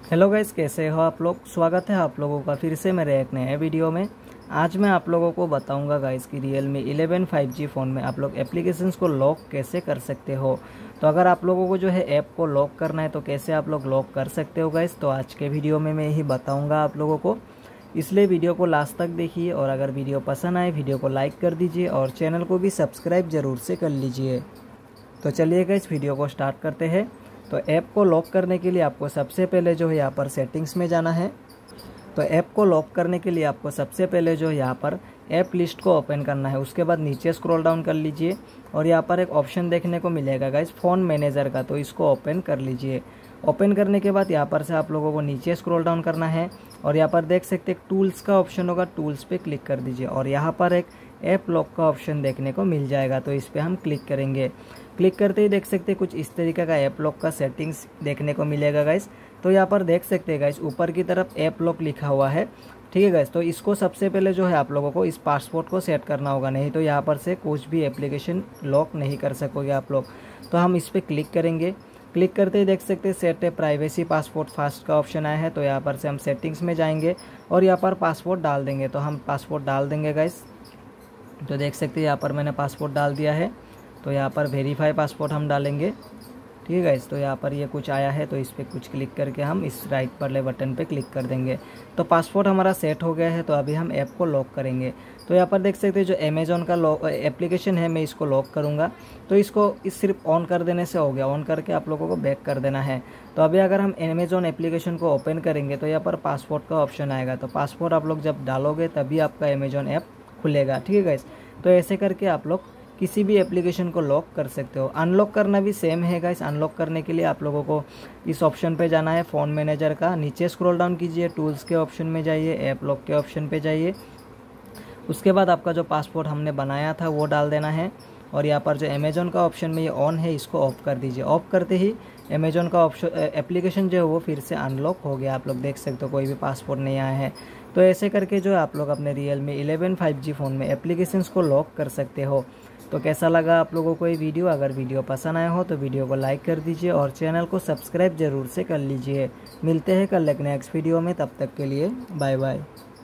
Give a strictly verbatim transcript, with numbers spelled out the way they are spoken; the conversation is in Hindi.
हेलो गाइस, कैसे हो आप लोग। स्वागत है आप लोगों का फिर से मेरे एक नए वीडियो में। आज मैं आप लोगों को बताऊंगा गाइस कि Realme eleven five G phone में आप लोग एप्लीकेशंस को लॉक कैसे कर सकते हो। तो अगर आप लोगों को जो है ऐप को लॉक करना है तो कैसे आप लोग लॉक कर सकते हो गाइस, तो आज के वीडियो में मैं यही बताऊँगा आप लोगों को। इसलिए वीडियो को लास्ट तक देखिए और अगर वीडियो पसंद आए वीडियो को लाइक कर दीजिए और चैनल को भी सब्सक्राइब ज़रूर से कर लीजिए। तो चलिए गाइस वीडियो को स्टार्ट करते हैं। तो ऐप को लॉक करने के लिए आपको सबसे पहले जो है यहाँ पर सेटिंग्स में जाना है। तो ऐप को लॉक करने के लिए आपको सबसे पहले जो है यहाँ पर ऐप लिस्ट को ओपन करना है। उसके बाद नीचे स्क्रॉल डाउन कर लीजिए और यहाँ पर एक ऑप्शन देखने को मिलेगा गाइस फ़ोन मैनेजर का, तो इसको ओपन कर लीजिए। ओपन करने के बाद यहाँ पर से आप लोगों को नीचे स्क्रॉल डाउन करना है और यहाँ पर देख सकते हैं टूल्स का ऑप्शन होगा, टूल्स पे क्लिक कर दीजिए और यहाँ पर एक ऐप लॉक का ऑप्शन देखने को मिल जाएगा, तो इस पर हम क्लिक करेंगे। क्लिक करते ही देख सकते हैं कुछ इस तरीके का ऐप लॉक का सेटिंग्स देखने को मिलेगा गाइस। तो यहाँ पर देख सकते हैं गाइस ऊपर की तरफ ऐप लॉक लिखा हुआ है, ठीक है गाइस। तो इसको सबसे पहले जो है आप लोगों को इस पासवर्ड को सेट करना होगा, नहीं तो यहाँ पर से कुछ भी एप्लीकेशन लॉक नहीं कर सकोगे आप लोग। तो हम इस पर क्लिक करेंगे। क्लिक करते ही देख सकते हैं set a privacy password fast का ऑप्शन आया है, तो यहाँ पर से हम सेटिंग्स में जाएंगे और यहाँ पर पासवर्ड डाल देंगे। तो हम पासवर्ड डाल देंगे गाइस। तो देख सकते हैं यहाँ पर मैंने पासवर्ड डाल दिया है। तो यहाँ पर वेरीफाई पासवर्ड हम डालेंगे, ठीक है गाइस। तो यहाँ पर ये कुछ आया है, तो इस पर कुछ क्लिक करके हम इस राइट वाले बटन पे क्लिक कर देंगे। तो पासवर्ड हमारा सेट हो गया है। तो अभी हम ऐप को लॉक करेंगे। तो यहाँ पर देख सकते हैं जो अमेजोन का लॉक एप्लीकेशन है, मैं इसको लॉक करूँगा। तो इसको इस सिर्फ ऑन कर देने से हो गया, ऑन करके आप लोगों को बैक कर देना है। तो अभी अगर हम अमेजोन एप्लीकेशन को ओपन करेंगे तो यहाँ पर पासवर्ड का ऑप्शन आएगा। तो पासवर्ड आप लोग जब डालोगे तभी आपका अमेजोन ऐप खुलेगा, ठीक है गाइस। तो ऐसे करके आप लोग किसी भी एप्लीकेशन को लॉक कर सकते हो। अनलॉक करना भी सेम है गाइस। अनलॉक करने के लिए आप लोगों को इस ऑप्शन पे जाना है फ़ोन मैनेजर का, नीचे स्क्रॉल डाउन कीजिए, टूल्स के ऑप्शन में जाइए, ऐप लॉक के ऑप्शन पे जाइए। उसके बाद आपका जो पासवर्ड हमने बनाया था वो डाल देना है और यहाँ पर जो अमेजोन का ऑप्शन में ये ऑन है इसको ऑफ कर दीजिए। ऑफ करते ही अमेजोन का ऑप्शन एप्लीकेशन जो है वो फिर से अनलॉक हो गया। आप लोग देख सकते हो कोई भी पासवर्ड नहीं आया है। तो ऐसे करके जो है आप लोग अपने Realme eleven five G phone में एप्लीकेशंस को लॉक कर सकते हो। तो कैसा लगा आप लोगों को ये वीडियो। अगर वीडियो पसंद आया हो तो वीडियो को लाइक कर दीजिए और चैनल को सब्सक्राइब ज़रूर से कर लीजिए। मिलते हैं कल एक नेक्स्ट वीडियो में, तब तक के लिए बाय बाय।